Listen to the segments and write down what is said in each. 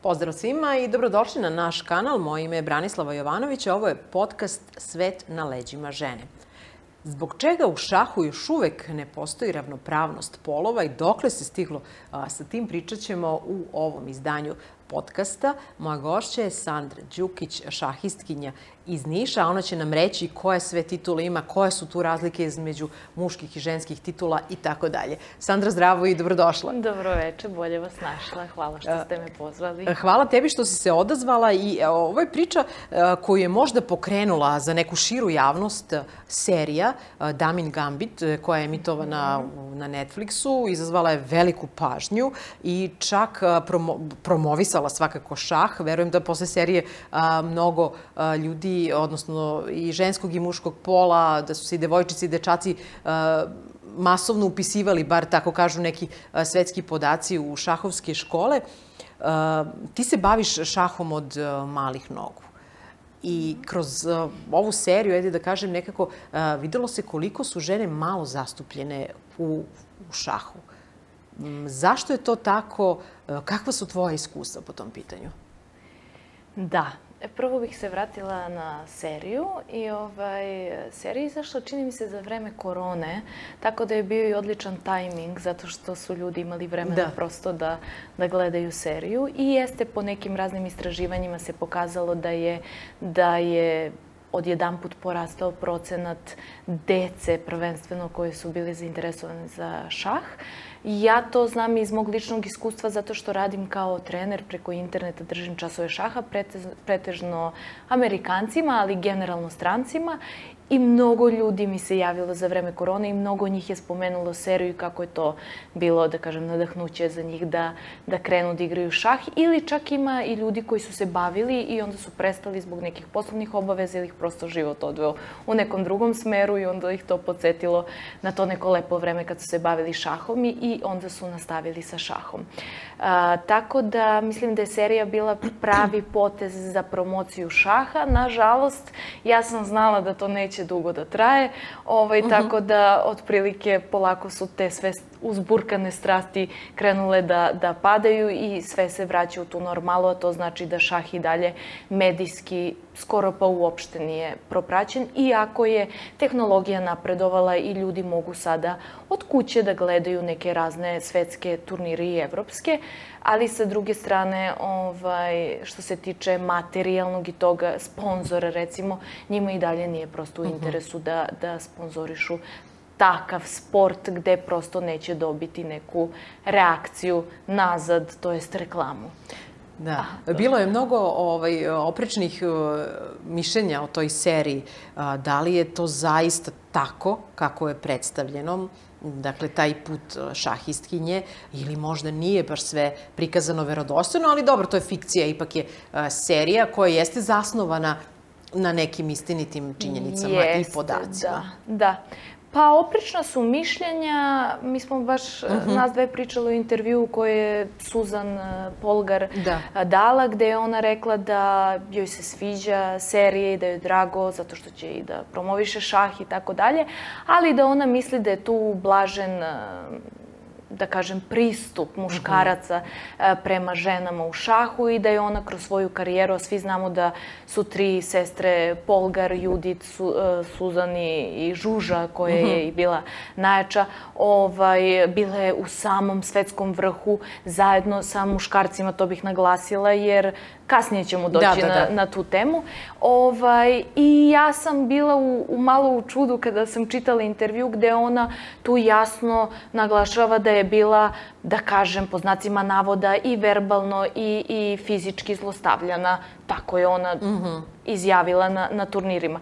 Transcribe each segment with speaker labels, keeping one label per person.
Speaker 1: Pozdrav svima i dobrodošli na naš kanal. Moje ime je Branislava Jovanović, a ovo je podcast Svet na leđima žene. Zbog čega u šahu još uvek ne postoji ravnopravnost polova i dokle se stiglo sa tim pričat ćemo u ovom izdanju podcasta. Moja gošća je Sandra Đukić, šahistkinja iz Niša, a ona će nam reći koje sve titule ima, koje su tu razlike između muških i ženskih titula i tako dalje. Sandra, zdravo i dobrodošla.
Speaker 2: Dobro večer, bolje vas našla. Hvala što ste me pozvali.
Speaker 1: Hvala tebi što si se odazvala i ovo je priča koju je možda pokrenula za neku širu javnost serija Damin Gambit, koja je emitovana na Netflixu, izazvala je veliku pažnju i čak promovisala svakako šah. Verujem da posle serije mnogo ljudi, odnosno i ženskog i muškog pola, da su se i devojčici i dečaci masovno upisivali, bar tako kažu neki svetski podaci, u šahovske škole. Ti se baviš šahom od malih nogu. I kroz ovu seriju, ajde da kažem, nekako videlo se koliko su žene malo zastupljene u šahu. Zašto je to tako? Kakva su tvoja iskustva po tom pitanju?
Speaker 2: Da. Prvo bih se vratila na seriju i serija je izašla, čini mi se, za vreme korone, tako da je bio i odličan tajming, zato što su ljudi imali vremena prosto da gledaju seriju. I jeste, po nekim raznim istraživanjima se pokazalo da je odjedanput porastao procenat dece, prvenstveno, koje su bili zainteresovane za šah. Ja to znam iz mog ličnog iskustva zato što radim kao trener, preko interneta držim časove šaha, pretežno Amerikancima, ali generalno strancima. I mnogo ljudi mi se javilo za vreme korone i mnogo njih je spomenulo seriju i kako je to bilo, da kažem, nadahnuće za njih da krenu da igraju šah. Ili čak ima i ljudi koji su se bavili i onda su prestali zbog nekih poslovnih obaveza ili ih prosto život odveo u nekom drugom smeru i onda ih to podsjetilo na to neko lepo vreme kad su se bavili šahom i onda su nastavili sa šahom. Tako da mislim da je serija bila pravi potez za promociju šaha. Nažalost, ja sam znala da to neće dugo da traje, tako da otprilike polako su te sve uzburkane strasti krenule da padaju i sve se vraća u tu normalu, a to znači da šah i dalje medijski skoro pa uopšte nije propraćen, iako je tehnologija napredovala i ljudi mogu sada od kuće da gledaju neke razne svetske turnire i evropske, ali sa druge strane, što se tiče materijalnog i toga, sponzora recimo, njima i dalje nije prosto u interesu da sponzorišu takav sport gde prosto neće dobiti neku reakciju nazad, to jest reklamu.
Speaker 1: Da. Bilo je mnogo oprečnih mišljenja o toj seriji. Da li je to zaista tako kako je predstavljeno? Dakle, taj put šahistkinje, ili možda nije baš sve prikazano verodostojno, ali dobro, to je fikcija, ipak je serija koja jeste zasnovana na nekim istinitim činjenicama i podacima.
Speaker 2: Da. Pa, oprečna su mišljenja. Mi smo baš nas dve pričali u intervju koje je Suzan Polgar dala, gde je ona rekla da joj se sviđa serija i da joj je drago zato što će i da promoviše šah i tako dalje, ali da ona misli da je tu ublažen, da kažem, pristup muškaraca prema ženama u šahu i da je ona kroz svoju karijeru, a svi znamo da su tri sestre, Polgar, Judit, Suzan i Žuža, koja je i bila najjača, bile u samom svetskom vrhu zajedno sa muškarcima, to bih naglasila, jer kasnije ćemo doći na tu temu. I ja sam bila malo u čudu kada sam čitala intervju gde ona tu jasno naglašava da je bila, da kažem, po znacima navoda, i verbalno i fizički zlostavljana. Tako je ona izjavila na turnirima.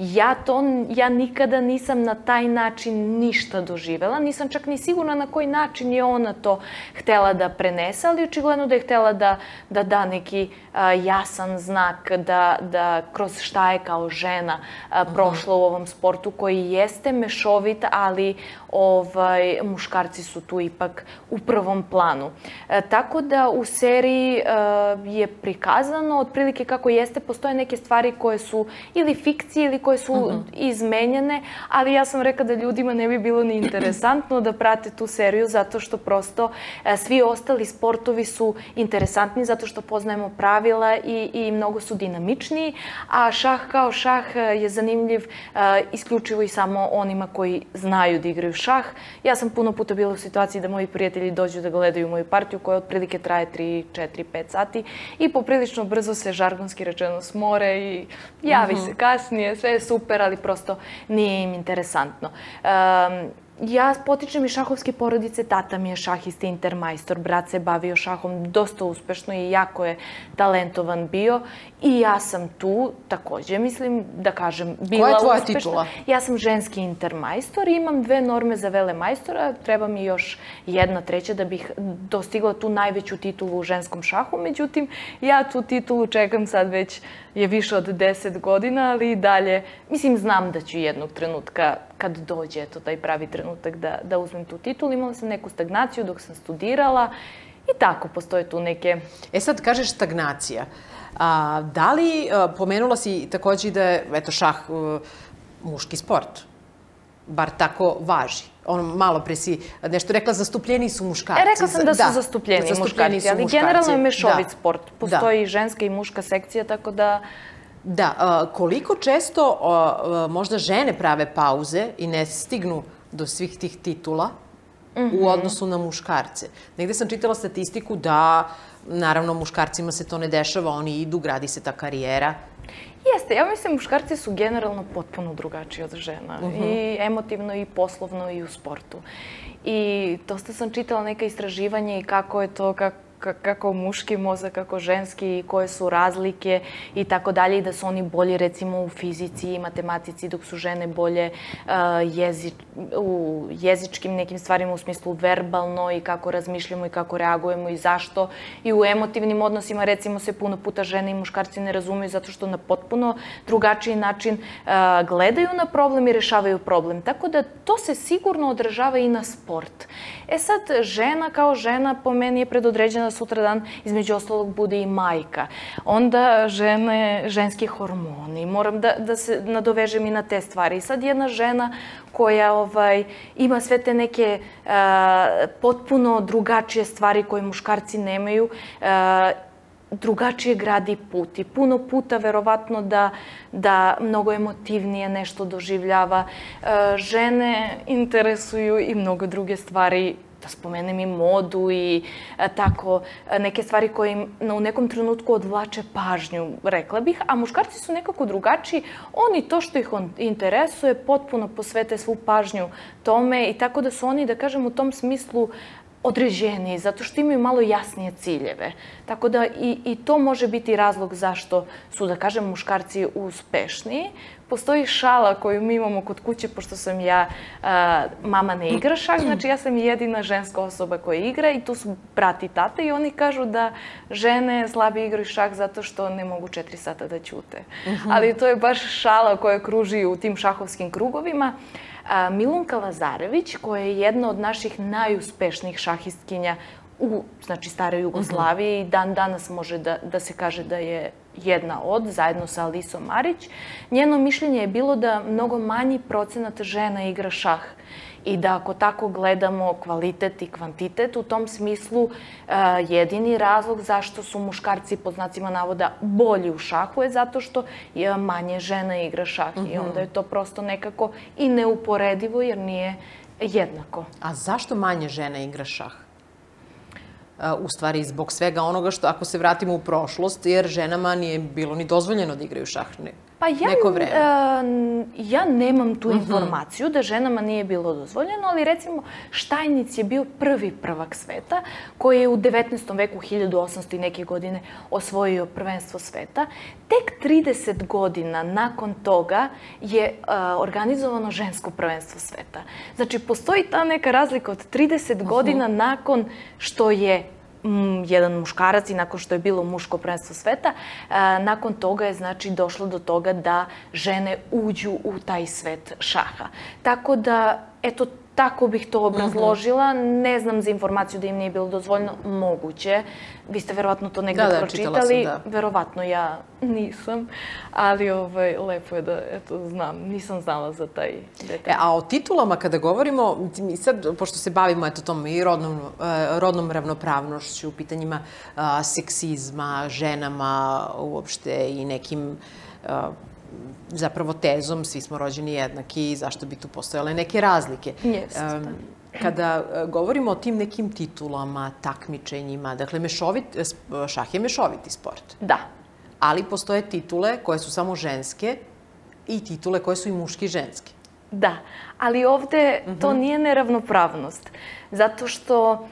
Speaker 2: Ja nikada nisam na taj način ništa doživela. Nisam čak ni sigurna na koji način je ona to htela da prenese, ali očigledno da je htela da da neki jasan znak da kroz šta je kao žena prošla u ovom sportu koji jeste mešovit, ali muškarci su tu ipak u prvom planu. Tako da u seriji je prikazano otprilike otprilike kako jeste. Postoje neke stvari koje su ili fikcije ili koje su izmenjene, ali ja sam rekla da ljudima ne bi bilo ni interesantno da prate tu seriju zato što prosto svi ostali sportovi su interesantni zato što poznajemo pravila i mnogo su dinamičniji, a šah kao šah je zanimljiv isključivo i samo onima koji znaju da igraju šah. Ja sam puno puta bila u situaciji da moji prijatelji dođu da gledaju moju partiju koja otprilike traje 3, 4, 5 sati i poprilično brzo se žargonski rečeno smore i javi se kasnije, sve je super, ali prosto nije im interesantno. Ja potičem iz šahovske porodice, tata mi je šahista intermajstor, brat se bavio šahom dosta uspešno i jako je talentovan bio i ja sam tu takođe, mislim, da kažem, bila uspešna.
Speaker 1: Koja je tvoja titula?
Speaker 2: Ja sam ženski intermajstor i imam 2 norme za velemajstora, treba mi još 1 treća da bih dostigla tu najveću titulu u ženskom šahu, međutim, ja tu titulu čekam sad već je više od 10 godina, ali i dalje, mislim, znam da ću jednog trenutka, kad dođe eto taj pravi trenutak da uzmem tu titulu. Imala sam neku stagnaciju dok sam studirala i tako, postoje tu neke...
Speaker 1: Sad kažeš stagnacija. Da li, pomenula si takođe da je, eto, šah muški sport, bar tako važi. Malo pre si nešto rekla, zastupljeni su muškarci.
Speaker 2: Rekla sam da su zastupljeni muškarci, ali generalno je mešovit sport. Postoji i ženska i muška sekcija, tako da...
Speaker 1: Da, koliko često možda žene prave pauze i ne stignu do svih tih titula u odnosu na muškarce? Negde sam čitala statistiku da, naravno, muškarcima se to ne dešava, oni idu, gradi se ta karijera.
Speaker 2: Jeste, ja mislim muškarci su generalno potpuno drugačiji od žena. I emotivno, i poslovno, i u sportu. I dosta sam čitala neka istraživanja i kako je to, kako muški mozak, kako ženski, koje su razlike i tako dalje, i da su oni bolji recimo u fizici i matematici, dok su žene bolje u jezičkim nekim stvarima, u smislu verbalno i kako razmišljamo i kako reagujemo i zašto. I u emotivnim odnosima recimo se puno puta žene i muškarci ne razumeju zato što na potpuno drugačiji način gledaju na problem i rešavaju problem. Tako da to se sigurno odražava i na sport. Sad, žena kao žena po meni je predodređena sutradan između ostalog bude i majka. Onda ženski hormoni, moram da se nadovežem i na te stvari. I sad jedna žena koja ima sve te neke potpuno drugačije stvari koje muškarci nemaju, drugačije gradi put i puno puta verovatno da mnogo emotivnije nešto doživljava. Žene interesuju i mnogo druge stvari, da spomenem i modu i tako neke stvari koje im u nekom trenutku odvlače pažnju, rekla bih, a muškarci su nekako drugačiji. Oni to što ih interesuje potpuno posvete svu pažnju tome i tako da su oni, da kažem, u tom smislu određeniji, zato što imaju malo jasnije ciljeve. Tako da i to može biti razlog zašto su, da kažem, muškarci uspešniji. Postoji šala koju mi imamo kod kuće, pošto sam ja, mama ne igra šah, znači ja sam jedina ženska osoba koja igra i tu su brat i tata i oni kažu da žene slabije igraju šah zato što ne mogu 4 sata da ćute. Ali to je baš šala koja kruži u tim šahovskim krugovima. Milunka Lazarević, koja je jedna od naših najuspešnijih šahistkinja u staroj Jugoslaviji i dan danas može da se kaže da je jedna od, zajedno sa Alisom Marić, njeno mišljenje je bilo da mnogo manji procenat žena igra šah i da ako tako gledamo kvalitet i kvantitet, u tom smislu jedini razlog zašto su muškarci, pod znacima navoda, bolji u šahu je zato što manje žena igra šah i onda je to prosto nekako i neuporedivo jer nije jednako.
Speaker 1: A zašto manje žena igra šah? U stvari, zbog svega onoga što, ako se vratimo u prošlost, jer ženama nije bilo ni dozvoljeno da igraju šah neko vreme.
Speaker 2: Ja nemam tu informaciju da ženama nije bilo dozvoljeno, ali recimo Štajnic je bio prvi prvak sveta koji je u 19. veku, 1800 i neke godine, osvojio prvenstvo sveta. Tek 30 godina nakon toga je organizovano žensko prvenstvo sveta. Znači, postoji ta neka razlika od 30 godina nakon što je jedan muškarac i nakon što je bilo muško prvenstvo sveta, nakon toga je znači došlo do toga da žene uđu u taj svet šaha. Tako da, eto, Tako bih to obrazložila. Ne znam za informaciju da im nije bilo dozvoljeno. Moguće. Vi ste verovatno to negde pročitali. Verovatno ja nisam. Ali lepo je da znam. Nisam znala za taj detalj.
Speaker 1: A o titulama kada govorimo, sad, pošto se bavimo tom i rodnom ravnopravnošću, pitanjima seksizma, ženama uopšte i nekim zapravo tezom, svi smo rođeni jednaki, zašto bi tu postojale neke razlike. Kada govorimo o tim nekim titulama, takmičenjima, dakle, šah je mešoviti sport.
Speaker 2: Da.
Speaker 1: Ali postoje titule koje su samo ženske i titule koje su i muški i ženske.
Speaker 2: Da, ali ovde to nije neravnopravnost. Zato što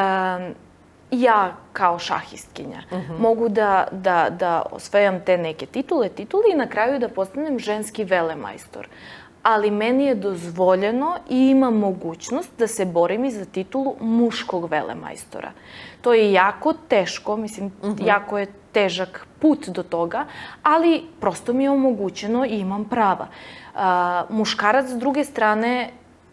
Speaker 2: ja kao šahistkinja mogu da osvajam te neke titule i na kraju da postanem ženski velemajstor. Ali meni je dozvoljeno i imam mogućnost da se borim i za titulu muškog velemajstora. To je jako teško, mislim, jako je težak put do toga, ali prosto mi je omogućeno i imam prava. Muškarac, s druge strane,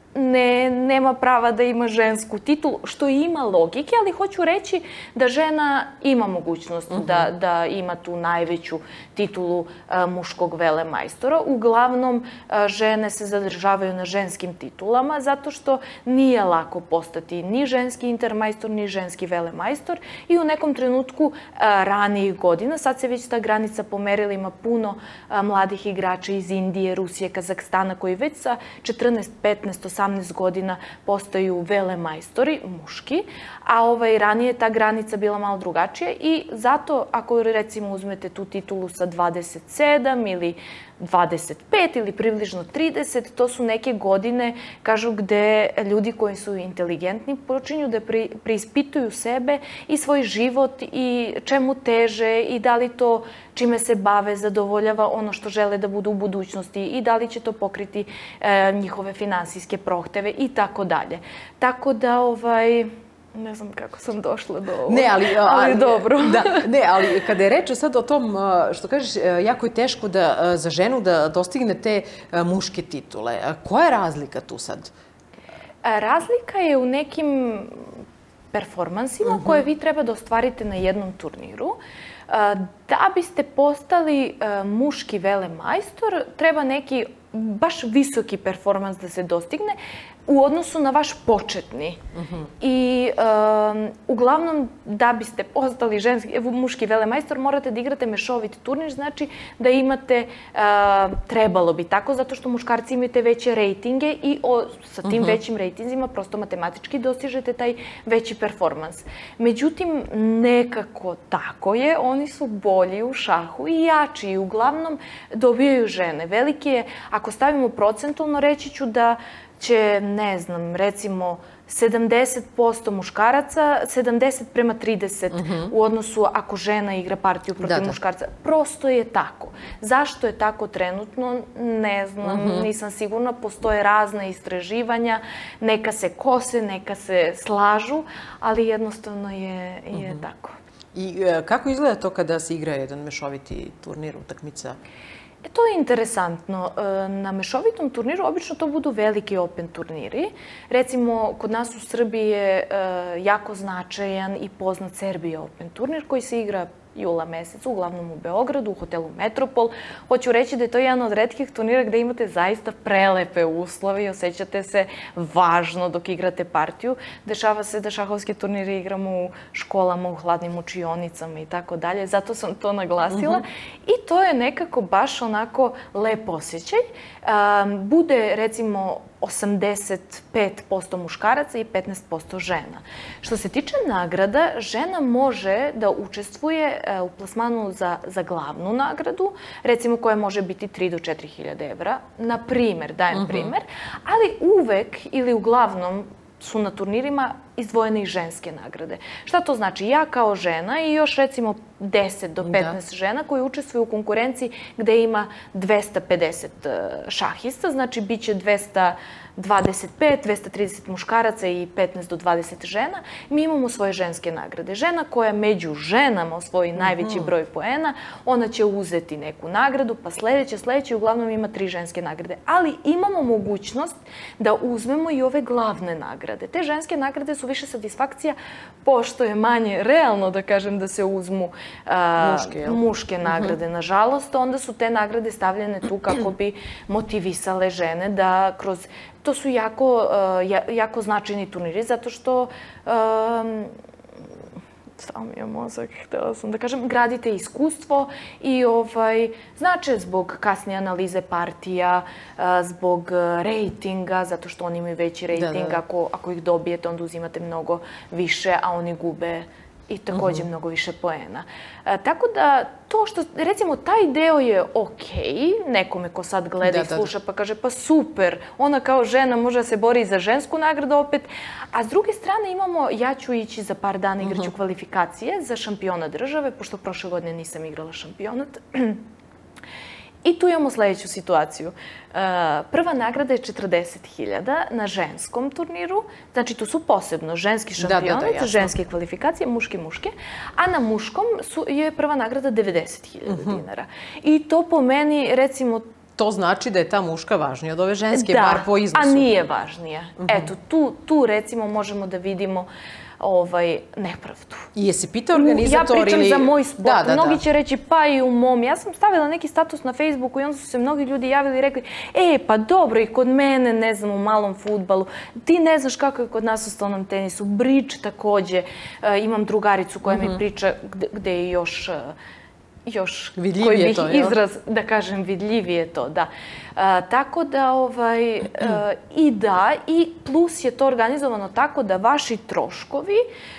Speaker 2: nema prava da ima žensku titulu, što ima logike, ali hoću reći da žena ima mogućnost da ima tu najveću titulu muškog velemajstora. Uglavnom, žene se zadržavaju na ženskim titulama, zato što nije lako postati ni ženski intermajstor, ni ženski velemajstor i u nekom trenutku ranijih godina, sad se već ta granica pomerila, ima puno mladih igrača iz Indije, Rusije, Kazahstana, koji već sa 14, 15, 18 godina postaju velemajstori, muški, a ranije ta granica bila malo drugačija i zato ako recimo uzmete tu titulu sa 27 ili 25 ili približno 30, to su neke godine, kažu, gde ljudi koji su inteligentni počinju da preispituju sebe i svoj život i čemu teže i da li to čime se bave zadovoljava ono što žele da budu u budućnosti i da li će to pokriti njihove finansijske prohteve i tako dalje. Tako da, ne znam kako sam došla do ovo, ali dobro.
Speaker 1: Ne, ali kada je reč sad o tom, što kažeš, jako je teško za ženu da dostigne te muške titule. Koja je razlika tu sad?
Speaker 2: Razlika je u nekim performansima koje vi treba da ostvarite na jednom turniru. Da biste postali muški velemajstor, treba neki baš visoki performans da se dostigne u odnosu na vaš početni. I uglavnom, da biste postali muški velemajstor, morate da igrate mešovit turnir, znači da imate, trebalo bi tako, zato što muškarci imaju te veće rejtinge i sa tim većim rejtinzima prosto matematički dostižete taj veći performans. Međutim, nekako tako je, oni su bolji u šahu i jači i uglavnom dobijaju žene. Veliki je, ako stavimo procentualno, reći ću da će, ne znam, recimo 70% muškaraca, 70:30 u odnosu ako žena igra partiju protiv muškarca. Prosto je tako. Zašto je tako trenutno? Ne znam, nisam sigurna. Postoje razna istraživanja, neka se kose, neka se slažu, ali jednostavno je tako.
Speaker 1: I kako izgleda to kada se igra jedan mešoviti turnir, utakmica?
Speaker 2: To je interesantno. Na mešovitom turniru obično to budu veliki open turniri. Recimo, kod nas u Srbiji je jako značajan i poznat Serbia Open turnir koji se igra jula meseca, uglavnom u Beogradu, u hotelu Metropol. Hoću reći da je to jedan od retkih turnira gde imate zaista prelepe uslove i osjećate se važno dok igrate partiju. Dešava se da šahovske turnire igramo u školama, u hladnim učionicama i tako dalje. Zato sam to naglasila. I to je nekako baš onako lep osjećaj. Bude, recimo, 85% muškaraca i 15% žena. Što se tiče nagrada, žena može da učestvuje u plasmanu za glavnu nagradu, recimo koja može biti 3 do 4 hiljade evra, na primer, dajem primer, ali uvek ili uglavnom su na turnirima izdvojene i ženske nagrade. Šta to znači? Ja kao žena i još recimo 10 do 15 žena koji učestvuju u konkurenciji gde ima 250 šahista, znači bit će 225, 230 muškaraca i 15 do 20 žena. Mi imamo svoje ženske nagrade. Žena koja među ženama osvoji najveći broj poena, ona će uzeti neku nagradu, pa sledeće, uglavnom ima 3 ženske nagrade. Ali imamo mogućnost da uzmemo i ove glavne nagrade. Te ženske nagrade su više satisfakcija, pošto je manje realno, da kažem, da se uzmu muške nagrade. Nažalost, onda su te nagrade stavljene tu kako bi motivisale žene da kroz... To su jako značajni turniri, zato što stao mi je mozak, htela sam da kažem, gradite iskustvo i znače zbog kasnije analize partija, zbog rejtinga, zato što oni imaju veći rejting, ako ih dobijete, onda uzimate mnogo više, a oni gube i takođe mnogo više poena. Tako da to što, recimo, taj deo je okej, nekome ko sad gleda i sluša pa kaže pa super, ona kao žena može da se bori za žensku nagradu opet, a s druge strane imamo, ja ću ići za par dana, igraću kvalifikacije za šampiona države, pošto prošle godine nisam igrala šampionat. I tu imamo sledeću situaciju. Prva nagrada je 40.000 na ženskom turniru, znači tu su posebno ženski šampionat, ženske kvalifikacije, muške, a na muškom je prva nagrada 90.000 dinara. I to po meni, recimo...
Speaker 1: To znači da je ta muška važnija od ove ženske, bar po iznosu.
Speaker 2: Da, a nije važnija. Eto, tu recimo možemo da vidimo nepravdu.
Speaker 1: I jesi pitao organizator ili...
Speaker 2: Ja pričam za moj sport. Mnogi će reći pa i u mom. Ja sam stavila neki status na Facebooku i onda su se mnogi ljudi javili i rekli pa dobro, i kod mene, ne znam, u malom fudbalu. Ti ne znaš kako je kod nas u stolnom tenisu. Bridge takođe. Imam drugaricu koja mi priča gde je još koji bih izraz, da kažem, vidljivije to, da. Tako da, i da, i plus je to organizovano tako da vaši troškovi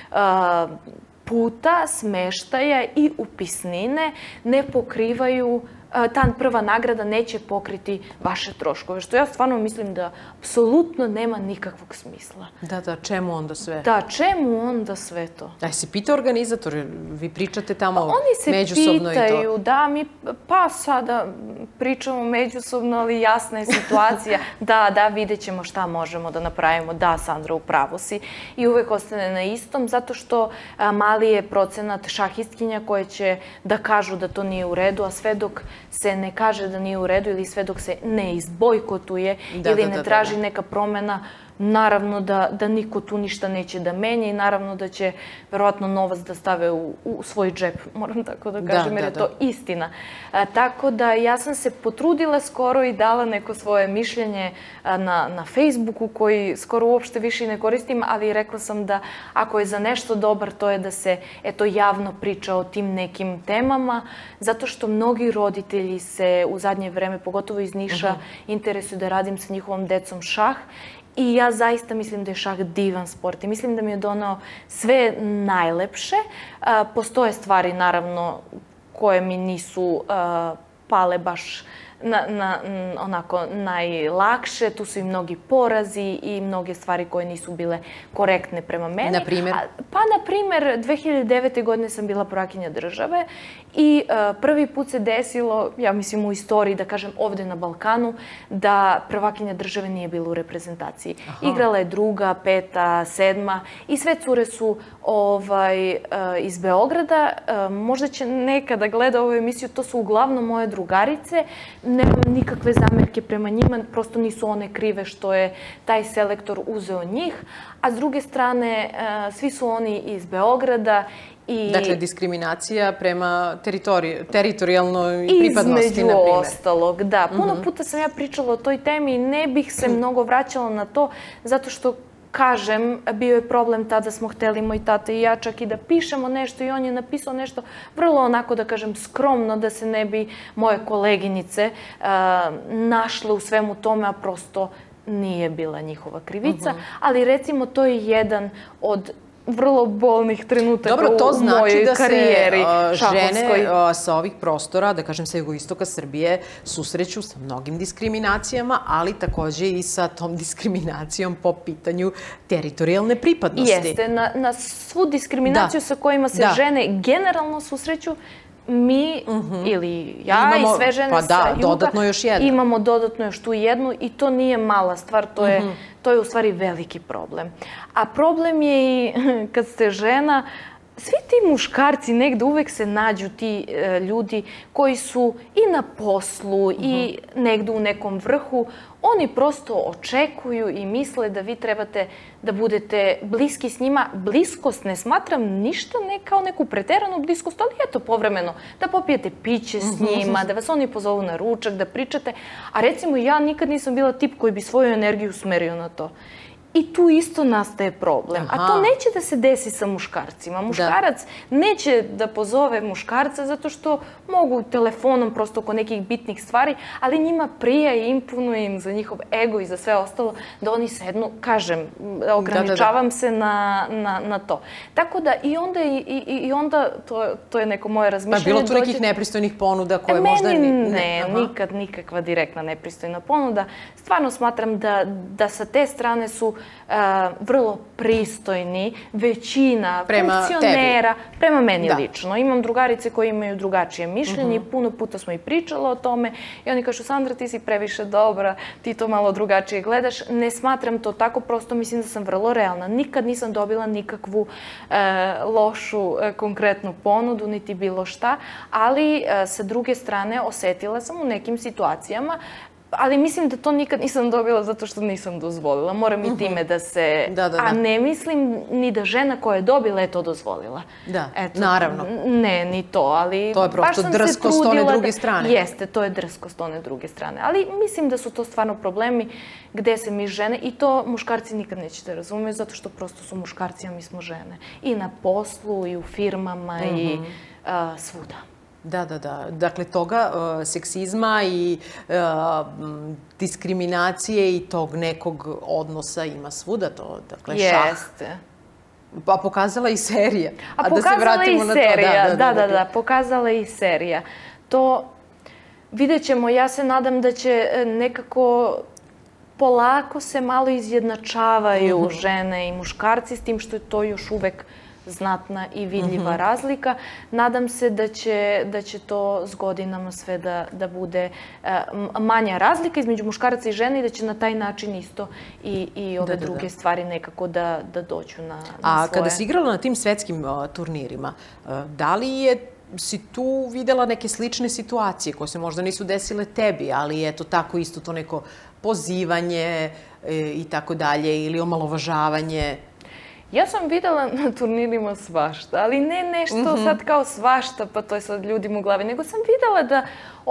Speaker 2: puta, smeštaja i upisnine ne pokrivaju, ta prva nagrada neće pokriti vaše troškove, što ja stvarno mislim da apsolutno nema nikakvog smisla.
Speaker 1: Da, čemu onda sve?
Speaker 2: Da, čemu onda sve to?
Speaker 1: Da, si pitao organizator, vi pričate tamo
Speaker 2: Oni
Speaker 1: međusobno
Speaker 2: se pitaju, da, mi pa sada pričamo međusobno, ali jasna je situacija. Da, vidjet ćemo šta možemo da napravimo. Da, Sandra, upravo si. I uvek ostane na istom, zato što mali je procenat šahistkinja koje će da kažu da to nije u redu, a sve dok se ne kaže da nije u redu ili sve dok se ne izbojkotuje ili ne traži neka promena, naravno da niko tu ništa neće da menja i naravno da će verovatno novac da stave u svoj džep, moram tako da kažem, jer je to istina. Tako da ja sam se potrudila skoro i dala neko svoje mišljenje na Facebooku, koji skoro uopšte više ne koristim, ali rekla sam da ako je za nešto dobar, to je da se javno priča o tim nekim temama, zato što mnogi roditelji se u zadnje vreme, pogotovo iz Niša, interesuju da radim sa njihovom decom šah. I ja zaista mislim da je šah divan sport i mislim da mi je donao sve najlepše. Postoje stvari, naravno, koje mi nisu pale baš onako najlakše. Tu su i mnogi porazi i mnoge stvari koje nisu bile korektne prema meni.
Speaker 1: Na primjer?
Speaker 2: Pa, na primjer, 2009. godine sam bila prvakinja države i prvi put se desilo, ja mislim u istoriji, da kažem ovde na Balkanu, da prvakinja države nije bila u reprezentaciji. Igrala je druga, peta, sedma i sve cure su iz Beograda. Možda će nekada gleda ovu emisiju, to su uglavnom moje drugarice. Nemam nikakve zamerke prema njima, prosto nisu one krive što je taj selektor uzeo njih. A s druge strane, svi su oni iz Beograda.
Speaker 1: Dakle, diskriminacija prema teritorijalnoj pripadnosti, na primjer.
Speaker 2: Između ostalog, da. Puno puta sam ja pričala o toj temi i ne bih se mnogo vraćala na to, zato što, kažem, bio je problem tada, smo hteli moj tata i ja čak i da pišemo nešto i on je napisao nešto vrlo onako, da kažem, skromno, da se ne bi moje koleginice našle u svemu tome, a prosto nije bila njihova krivica. Ali recimo to je jedan od vrlo bolnih trenutaka u mojoj karijeri
Speaker 1: šahovskoj. Dobro, to znači da se
Speaker 2: šahovskoj.
Speaker 1: žene sa ovih prostora, da kažem sa jugoistoka Srbije, susreću sa mnogim diskriminacijama, ali takođe i sa tom diskriminacijom po pitanju teritorijalne pripadnosti.
Speaker 2: Jeste, na svu diskriminaciju sa kojima se žene generalno susreću, mi ili ja i sve žene sa juga imamo dodatno još tu jednu i to nije mala stvar, to je u stvari veliki problem. A problem je i kad ste žena, svi ti muškarci negde uvek se nađu ti ljudi koji su i na poslu i negde u nekom vrhu. Oni prosto očekuju i misle da vi trebate da budete bliski s njima. Bliskost ne smatram ništa ne kao neku preteranu bliskost, ali eto povremeno da popijete piće s njima, da vas oni pozovu na ručak, da pričate. A recimo ja nikad nisam bila tip koji bi svoju energiju usmerio na to. I tu isto nastaje problem. A to neće da se desi sa muškarcima. Muškarac neće da pozove muškarca zato što mogu telefonom prosto oko nekih bitnih stvari, ali njima prija i imponuje im za njihov ego i za sve ostalo da oni sednu, kažem, ograničavam se na to. Tako da i onda, to je neko moje razmišljanje.
Speaker 1: Pa bilo tu nekih nepristojnih ponuda koje možda...
Speaker 2: Ne, nikad nikakva direktna nepristojna ponuda. Stvarno smatram da sa te strane su vrlo pristojni, većina funkcionera, prema meni lično. Imam drugarice koje imaju drugačije mišljenje i puno puta smo i pričale o tome i oni kažu, Sandra, ti si previše dobra, ti to malo drugačije gledaš. Ne smatram to tako, prosto mislim da sam vrlo realna. Nikad nisam dobila nikakvu lošu konkretnu ponudu, niti bilo šta, ali sa druge strane osetila sam u nekim situacijama, ali mislim da to nikad nisam dobila zato što nisam dozvolila. Moram i time da se... A ne mislim ni da žena koja je dobila je to dozvolila.
Speaker 1: Da, naravno.
Speaker 2: Ne, ni to, ali...
Speaker 1: To je prosto drskost one druge strane.
Speaker 2: Jeste, to je drskost one druge strane. Ali mislim da su to stvarno problemi gde se mi žene, i to muškarci nikad nećete razumjeti, zato što prosto su muškarci, a mi smo žene. I na poslu, i u firmama, i svuda.
Speaker 1: Da. Dakle, toga seksizma i diskriminacije i tog nekog odnosa ima svuda to. Dakle, šah.
Speaker 2: Jeste.
Speaker 1: Pa pokazala i serija.
Speaker 2: A pokazala i serija, da, pokazala i serija. To vidjet ćemo, ja se nadam da će nekako polako se malo izjednačavaju žene i muškarci, s tim što je to još uvek znatna i vidljiva razlika. Nadam se da će to s godinama sve da bude manja razlika između muškaraca i žene i da će na taj način isto i ove druge stvari nekako da dođu na svoje.
Speaker 1: A kada si igrala na tim svetskim turnirima, da li si tu videla neke slične situacije koje se možda nisu desile tebi, ali eto tako isto to neko pozivanje i tako dalje ili omalovažavanje?
Speaker 2: Ja sam videla na turnirima svašta, ali ne nešto sad kao svašta, pa to je sad ljudima u glavi, nego sam videla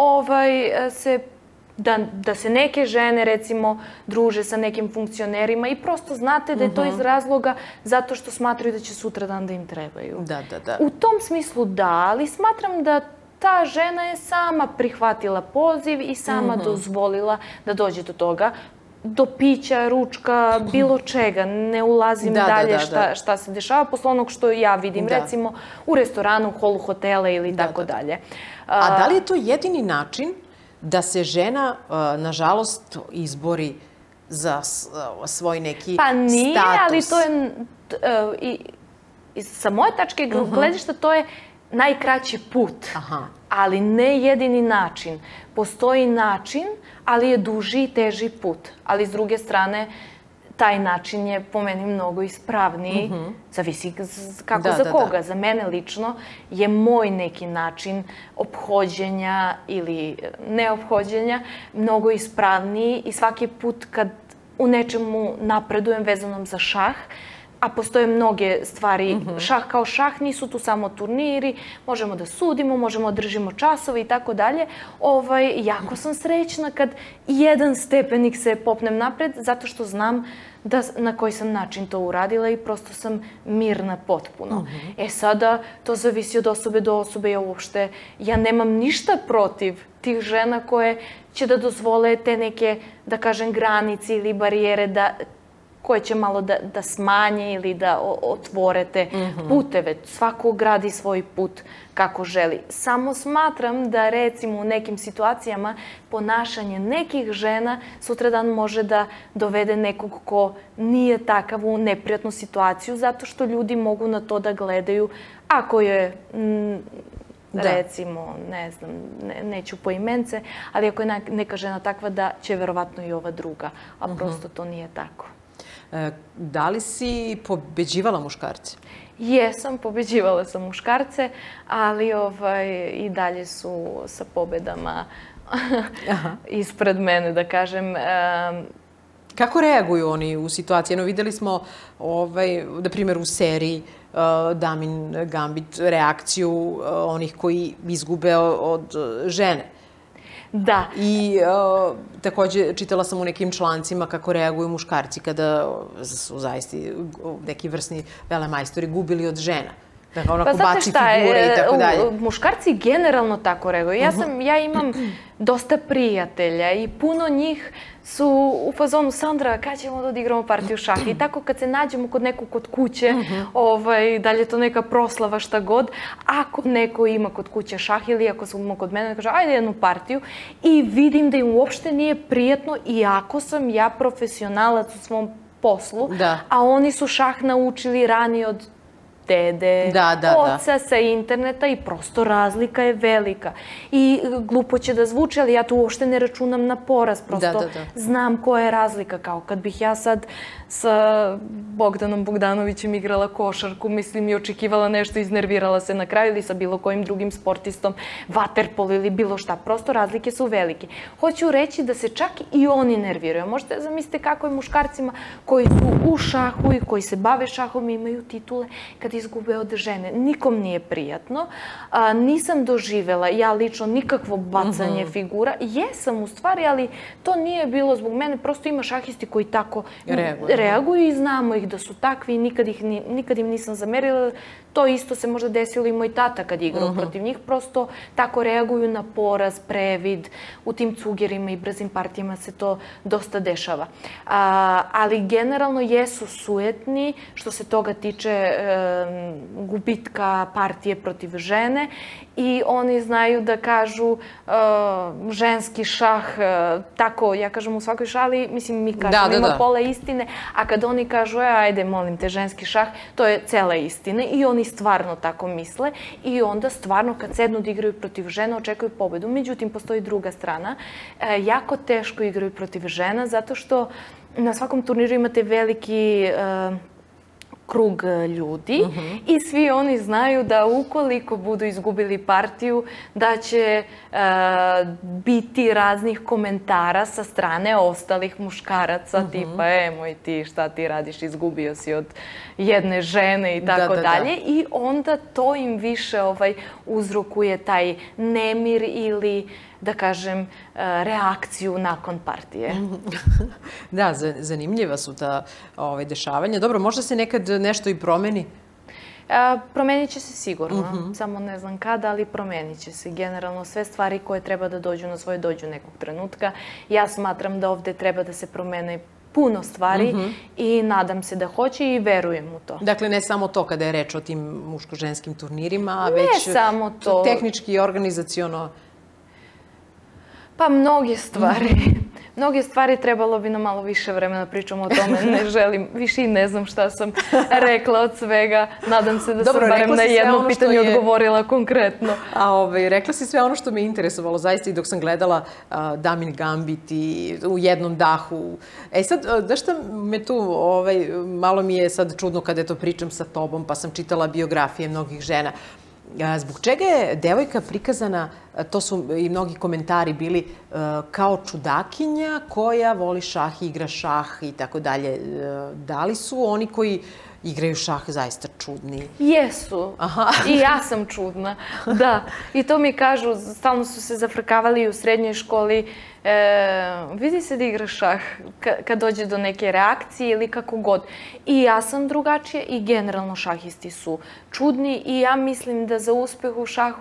Speaker 2: da se neke žene, recimo, druže sa nekim funkcionerima i prosto znate da je to iz razloga zato što smatraju da će sutradan da im trebaju.
Speaker 1: Da.
Speaker 2: U tom smislu da, ali smatram da ta žena je sama prihvatila poziv i sama dozvolila da dođe do toga. Do pića, ručka, bilo čega. Ne ulazim dalje šta se dešava, posle onog što ja vidim, recimo u restoranu, holu hotela ili tako dalje.
Speaker 1: A da li je to jedini način da se žena, nažalost, izbori za svoj neki status?
Speaker 2: Pa nije, ali to je, sa moje tačke gledišta, to je najkraći put, ali ne jedini način. Postoji način, ali je duži i teži put. Ali s druge strane, taj način je po meni mnogo ispravniji. Zavisi kako za koga. Za mene lično je moj neki način ophođenja ili neophođenja mnogo ispravniji i svaki put kad u nečemu napredujem vezanom za šah, a postoje mnoge stvari, šah kao šah, nisu tu samo turniri, možemo da sudimo, možemo da držimo časove i tako dalje. Jako sam srećna kad jedan stepenik se popnem napred, zato što znam na koji sam način to uradila i prosto sam mirna potpuno. Sada, to zavisi od osobe do osobe, ja nemam ništa protiv tih žena koje će da dozvole te neke, da kažem, granice ili barijere da koje će malo da smanje ili da otvore te puteve. Svako gradi svoj put kako želi. Samo smatram da recimo u nekim situacijama ponašanje nekih žena sutradan može da dovede nekog ko nije takav u neprijatnu situaciju zato što ljudi mogu na to da gledaju ako je recimo, ne znam, neću po imence, ali ako je neka žena takva da će verovatno i ova druga, a prosto to nije tako.
Speaker 1: Da li si pobeđivala muškarce?
Speaker 2: Jesam, pobeđivala sam muškarce, ali i dalje su sa pobedama ispred mene, da kažem.
Speaker 1: Kako reaguju oni u situaciji? Videli smo, na primjer, u seriji Damin Gambit reakciju onih koji izgube od žene.
Speaker 2: Da.
Speaker 1: I takođe čitala sam u nekim člancima kako reaguju muškarci kada su zaista neki vrsni velemajstori gubili od žena. Dakle, onako baci figure i tako dalje.
Speaker 2: Muškarci generalno tako reaguju. Ja imam dosta prijatelja i puno njih su u fazonu Sandra, kada ćemo da odigramo partiju šaha? I tako kad se nađemo kod nekog kod kuće, da li je to neka proslava, šta god, ako neko ima kod kuće šah ili ako smo kod mene, kaže ajde jednu partiju i vidim da im uopšte nije prijatno iako sam ja profesionalac u svom poslu, a oni su šah naučili ranije od dede, oca sa interneta i prosto razlika je velika. I glupo će da zvuči, ali ja tu uopšte ne računam na poraz, prosto znam koja je razlika. Kao kad bih ja sad sa Bogdanom Bogdanovićem igrala košarku, mislim i očekivala nešto, iznervirala se na kraju ili sa bilo kojim drugim sportistom, vaterpolo ili bilo šta. Prosto razlike su velike. Hoću reći da se čak i oni nerviraju. Možete da zamislite kako je muškarcima koji su u šahu i koji se bave šahom i imaju titule kad izgube od žene. Nikom nije prijatno. Nisam doživela, ja lično, nikakvo bacanje figura. Jesam u stvari, ali to nije bilo zbog mene. Prosto ima šahisti koji tako reaguju i znamo ih da su takvi i nikad im nisam zamerila. To isto se možda desilo i moj tata kad je igrao protiv njih. Prosto tako reaguju na poraz, previd. U tim cugerima i brzim partijama se to dosta dešava. Ali generalno jesu sujetni što se toga tiče gubitka partije protiv žene i oni znaju da kažu ženski šah, tako ja kažem u svakoj šali, mislim mi kažemo ima pola istine, a kad oni kažu ajde molim te ženski šah, to je cela istina i oni stvarno tako misle i onda stvarno kad sednu da igraju protiv žena očekuju pobedu. Međutim, postoji druga strana, jako teško igraju protiv žena zato što na svakom turniru imate veliki krug ljudi i svi oni znaju da ukoliko budu izgubili partiju da će biti raznih komentara sa strane ostalih muškaraca tipa moj ti šta ti radiš, izgubio si od jedne žene i tako dalje i onda to im više uzrokuje taj nemir ili da kažem, reakciju nakon partije.
Speaker 1: Da, zanimljiva su ta dešavanja. Dobro, možda se nekad nešto i promeni?
Speaker 2: Promenit će se sigurno. Samo ne znam kada, ali promenit će se. Generalno sve stvari koje treba da dođu na svoje dođu nekog trenutka. Ja smatram da ovde treba da se promene puno stvari i nadam se da hoće i verujem u to.
Speaker 1: Dakle, ne samo to kada je reč o tim muško-ženskim turnirima, već
Speaker 2: ne samo to.
Speaker 1: Tehnički i organizaciono.
Speaker 2: Pa mnoge stvari. Mnoge stvari trebalo bi nam malo više vremena pričamo o tome. Ne želim, više i ne znam šta sam rekla od svega. Nadam se da sam barem na jedno pitanje odgovorila konkretno.
Speaker 1: Rekla si sve ono što me interesovalo zaista i dok sam gledala Damin Gambit i u jednom dahu. Sad, znaš šta me tu, malo mi je sad čudno kada to pričam sa tobom, pa sam čitala biografije mnogih žena. Zbog čega je devojka prikazana, to su i mnogi komentari bili, kao čudakinja koja voli šah, igra šah i tako dalje. Da li su oni koji igraju šah zaista čudni?
Speaker 2: Jesu. I ja sam čudna. Da. I to mi kažu, stalno su se zafrkavali u srednjoj školi. Vidi se da igra šah kad dođe do neke reakcije ili kako god. I ja sam drugačija i generalno šahisti su čudni i ja mislim da za uspeh u šahu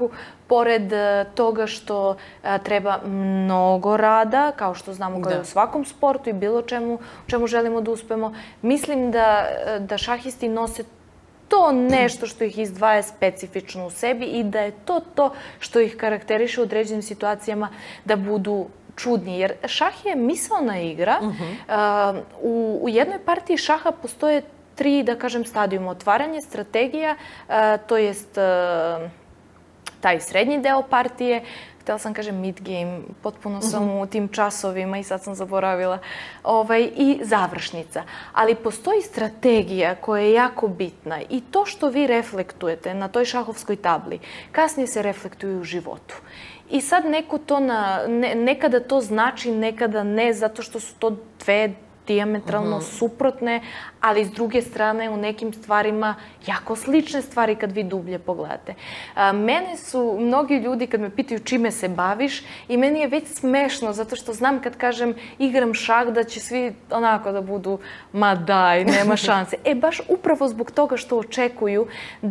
Speaker 2: pored toga što treba mnogo rada, kao što znamo kao i u svakom sportu i bilo čemu želimo da uspemo, mislim da šahisti nose to nešto što ih izdvaja specifično u sebi i da je to što ih karakteriše u određenim situacijama da budu čudni. Jer šah je misaona igra. U jednoj partiji šaha postoje 3, da kažem, stadijuma. Otvaranje, strategija, to jest taj srednji deo partije. Htela sam kažem mid game, potpuno sam u tim časovima i sad sam zaboravila. I završnica. Ali postoji strategija koja je jako bitna i to što vi reflektujete na toj šahovskoj tabli, kasnije se reflektuje u životu. I sad nekada to znači, nekada ne, zato što su to dve dijametralno suprotne, ali s druge strane u nekim stvarima jako slične stvari kad vi dublje pogledate. Mene su mnogi ljudi kad me pitaju čime se baviš i meni je već smešno zato što znam kad kažem igram šah da će svi onako da budu ma daj, nema šanse. Baš upravo zbog toga što očekuju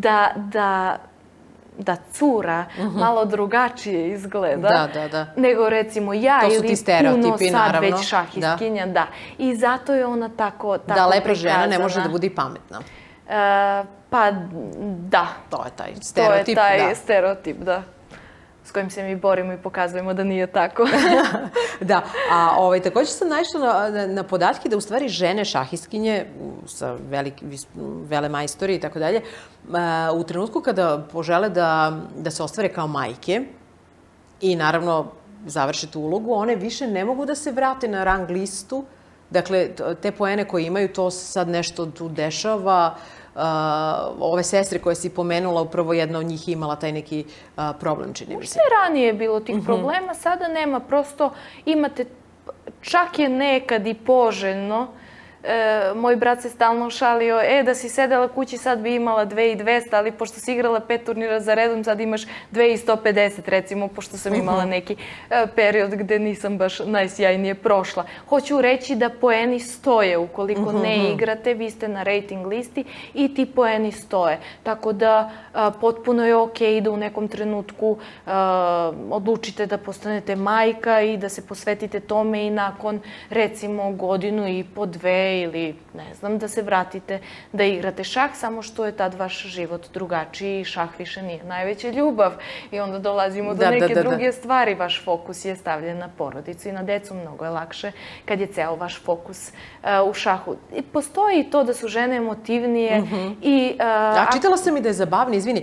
Speaker 2: da cura malo drugačije izgleda nego recimo ja ili puno sad već šahistkinja. I zato je ona tako prikazana.
Speaker 1: Da, lepa žena ne može da bude i pametna.
Speaker 2: Pa da.
Speaker 1: To je taj stereotip.
Speaker 2: To je taj stereotip, da. S kojim se mi borimo i pokazujemo da nije tako.
Speaker 1: Da, a također sam naišla na podatke da u stvari žene šahistkinje sa velemajstori i tako dalje, u trenutku kada požele da se ostvare kao majke i naravno završe tu ulogu, one više ne mogu da se vrate na rang listu. Dakle, te poene koje imaju, to se sad nešto tu dešava. Ove sestre koje si pomenula, upravo jedna od njih imala taj neki problem, čini mi se.
Speaker 2: Možda je ranije bilo tih problema, sada nema. Prosto imate, čak je nekad i poželjno. Moj brat se stalno šalio, da si sedela kući, sad bi imala 2200, ali pošto si igrala 5 turnira za redom, sad imaš 2150, recimo, pošto sam imala neki period gde nisam baš najsjajnije prošla. Hoću reći da poeni stoje. Ukoliko ne igrate, vi ste na rating listi i ti poeni stoje. Tako da potpuno je okej da u nekom trenutku odlučite da postanete majka i da se posvetite tome i nakon, recimo, godinu i po, 2 ili, ne znam, da se vratite da igrate šah, samo što je tad vaš život drugačiji i šah više nije najveća ljubav. I onda dolazimo do neke druge stvari. Vaš fokus je stavljen na porodicu i na decu. Mnogo je lakše kad je ceo vaš fokus u šahu. Postoji i to da su žene emotivnije i...
Speaker 1: A čitala sam i da je zabavnije, izvini,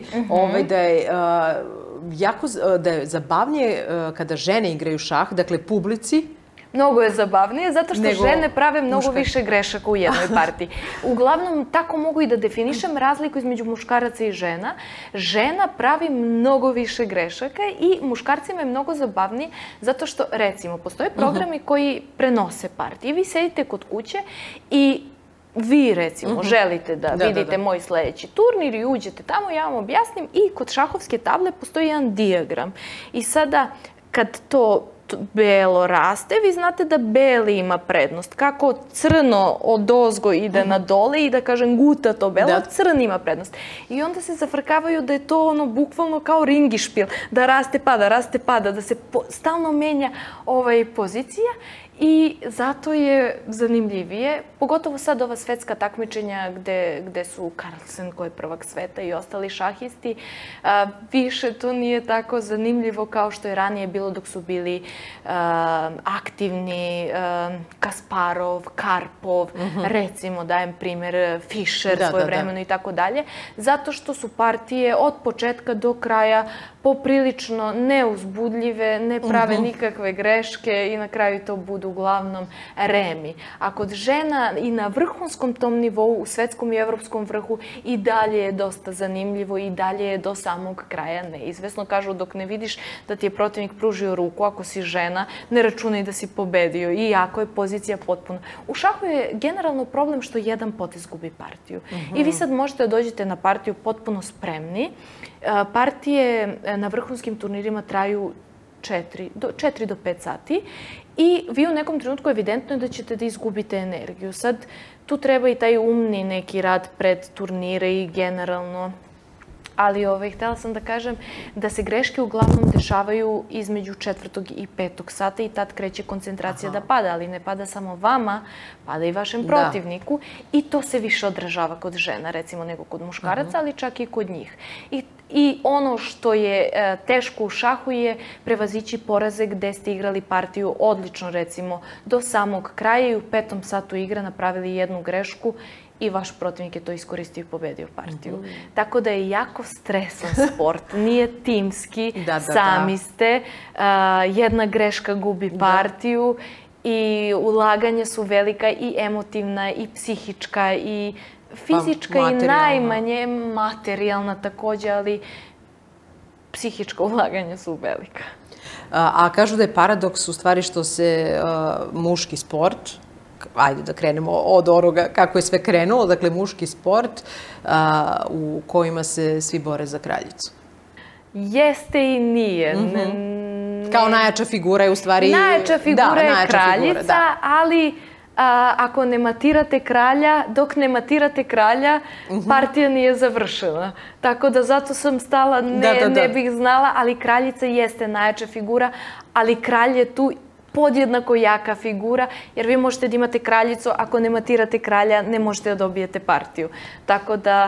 Speaker 1: da je zabavnije kada žene igraju šah, dakle publici.
Speaker 2: Mnogo je zabavnije, zato što žene prave mnogo više grešaka u jednoj partiji. Uglavnom, tako mogu i da definišem razliku između muškaraca i žena. Žena pravi mnogo više grešaka i muškarcima je mnogo zabavnije, zato što, recimo, postoje programi koji prenose partije. Vi sedite kod kuće i vi, recimo, želite da vidite moj sledeći turnir i uđete tamo, ja vam objasnim i kod šahovske table postoji jedan dijagram. I sada, kad to belo raste, vi znate da beli ima prednost. Kako crno odozgo ide na dole i da kažem guta to belo, crni ima prednost. I onda se zafrkavaju da je to ono bukvalno kao ringišpil, da raste pada, da se stalno menja pozicija. I zato je zanimljivije, pogotovo sad ova svetska takmičenja gde su Carlsen koji je prvak sveta i ostali šahisti, više to nije tako zanimljivo kao što je ranije bilo dok su bili aktivni Kasparov, Karpov, recimo dajem primer Fischer svojevremeno i tako dalje, zato što su partije od početka do kraja poprilično neuzbudljive, ne prave nikakve greške i na kraju to budu uglavnom remi. A kod žena i na vrhunskom tom nivou, u svetskom i evropskom vrhu, i dalje je dosta zanimljivo i dalje je do samog kraja neizvesno. Kažu dok ne vidiš da ti je protivnik pružio ruku, ako si žena, ne računaj da si pobedio, iako je pozicija potpuno. U šahu je generalno problem što jedan potez gubi partiju. I vi sad možete da dođete na partiju potpuno spremni. Partije na vrhunskim turnirima traju 4 do 5 sati i vi u nekom trenutku evidentno je da ćete da izgubite energiju. Sad, tu treba i taj umni neki rad pred turnire i generalno Ali htjela sam da kažem da se greške uglavnom dešavaju između 4. i 5. sata i tad kreće koncentracija da pada, ali ne pada samo vama, pada i vašem protivniku i to se više odražava kod žena, recimo, nego kod muškaraca, ali čak i kod njih. I ono što je teško u šahu je prevazići poraze gde ste igrali partiju odlično, recimo, do samog kraja i u 5. satu igre napravili jednu grešku i vaš protivnik je to iskoristio i pobedio partiju. Tako da je jako stresan sport, nije timski, sami ste, jedna greška gubi partiju i ulaganja su velika i emotivna i psihička i fizička i najmanje materijalna takođe, ali psihička ulaganja su velika.
Speaker 1: A kažu da je paradoks u stvari što se muški sport, ajde da krenemo od onoga kako je sve krenulo, dakle muški sport u kojima se svi bore za kraljicu.
Speaker 2: Jeste i nije.
Speaker 1: Kao najjača figura je u stvari...
Speaker 2: Najjača figura je kraljica, ali ako ne matirate kralja, dok ne matirate kralja, partija nije završena. Tako da zato sam stala, ne bih znala, ali kraljica jeste najjača figura, ali kralj je tu podjednako jaka figura, jer vi možete da imate kraljicu, ako ne matirate kralja, ne možete da dobijete partiju. Tako da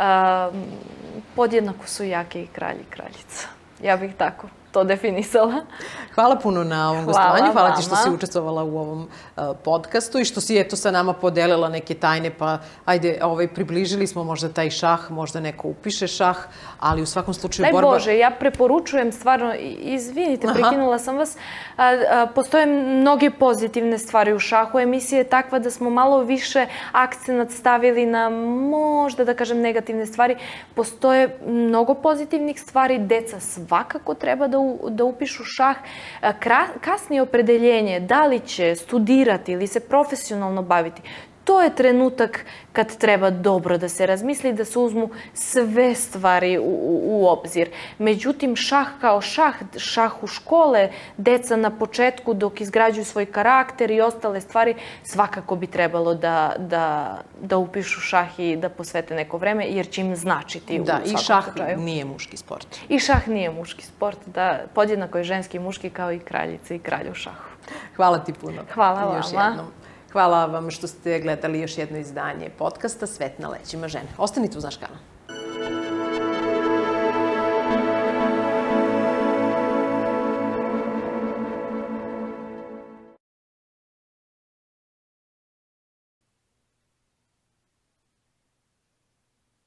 Speaker 2: podjednako su jake i kralj i kraljica. Ja bih tako to definisala.
Speaker 1: Hvala puno na ovom gostovanju. Hvala ti što si učestvovala u ovom podcastu i što si eto sa nama podelila neke tajne, pa ajde, približili smo možda taj šah, možda neko upiše šah, ali u svakom slučaju borba...
Speaker 2: Daj Bože, ja preporučujem stvarno, izvinite, prekinula sam vas, postoje mnoge pozitivne stvari u šahu. Emisija je takva da smo malo više akcenat stavili na možda, da kažem, negativne stvari. Postoje mnogo pozitivnih stvari, deca svakako treba da upišu šah. Kasnije opredeljenje, da li će studirati ili se profesionalno baviti, to je trenutak kad treba dobro da se razmisli, da se uzmu sve stvari u obzir. Međutim, šah kao šah u škole, deca na početku dok izgrađuju svoj karakter i ostale stvari, svakako bi trebalo da upišu šah i da posvete neko vreme, jer će im značiti u svakom slučaju.
Speaker 1: Da, i šah nije muški sport.
Speaker 2: I šah nije muški sport, da, podjednako je ženski i muški kao i kraljica i kralj u šahu.
Speaker 1: Hvala ti puno.
Speaker 2: Hvala vama.
Speaker 1: Hvala vam što ste gledali još jedno izdanje podcasta Svet na leđima žene. Ostanite uz naš kanal.